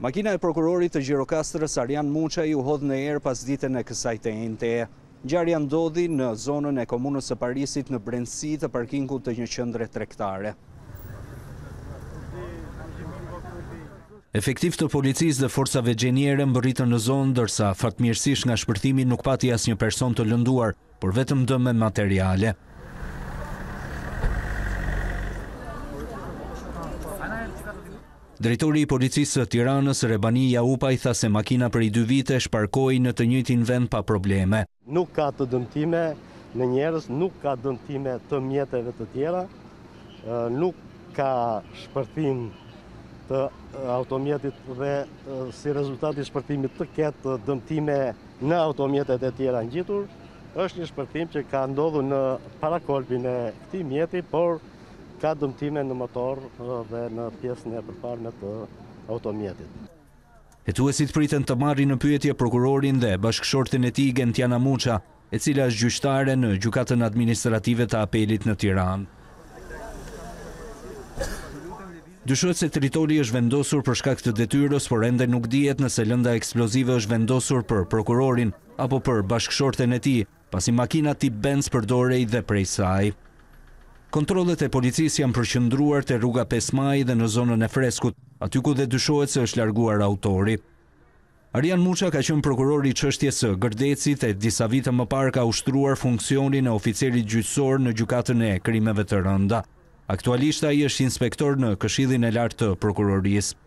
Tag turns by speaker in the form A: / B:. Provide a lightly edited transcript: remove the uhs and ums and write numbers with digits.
A: Makina e prokurorit të Gjirokastrës Arjan Muça u hodh në erë pasditen e kësaj të enjteje. Ngjarja ndodhi në zonën e komunës së Parisit në brendësi të parkingut të një qendre tregtare. Efektiv të policisë dhe forcave gjeniere mbërritën në zonë, ndërsa fatmirësisht nga shpërthimi nuk pati asnjë person të lënduar, por vetëm dëme materiale. Drejtori i policisë së Tiranës, Rebani Jaupaj, tha se makina prej 2 vite shparkoi në të njëjtin vend pa probleme.
B: Nuk ka të dëmtime në njerëz, nuk ka dëmtime të mjeteve të tjera, nuk ka shpërthim të automjetit dhe si rezultati i shpërthimit të ketë dëmtime në automjetet e tjera ngjitur. Është një shpërthim që ka ndodhur në parakolpin e këtij mjeti, por ka dëmtime në motor dhe në pjesën e përparme të automjetit.
A: Hetuesit priten të marrin në pyetje prokurorin dhe bashkëshorten e tij Arjan Muça, e cila është gjyqtare në gjykatën administrative të apelit në Tiranë. Dyshohet se tritoli është vendosur për shkak të detyrës, por ende nuk dihet nëse lënda ekskluzive është vendosur për prokurorin apo për bashkëshorten e tij, pasi makina tip Benz përdorej dhe prej saj. Kontrollet e policisë janë përqendruar te rruga 5 Maj dhe në zonën e Freskut, aty ku dhe dyshohet se është larguar autori. Arjan Muça ka qenë prokuror i çështjes së Gërdecit e disa vite më parë ka ushtruar funksionin e oficerit gjyqësor në gjykatën e krimeve të rënda. Aktualisht ai është inspektor në Këshillin e Lartë të Prokurorisë.